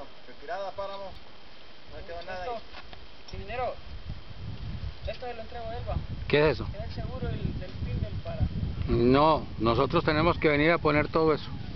retirada, páramo. No queda nada ahí. Chiminero, esto se lo entrego a Elba. ¿Qué es eso? Es el seguro del pin del para. No, nosotros tenemos que venir a poner todo eso.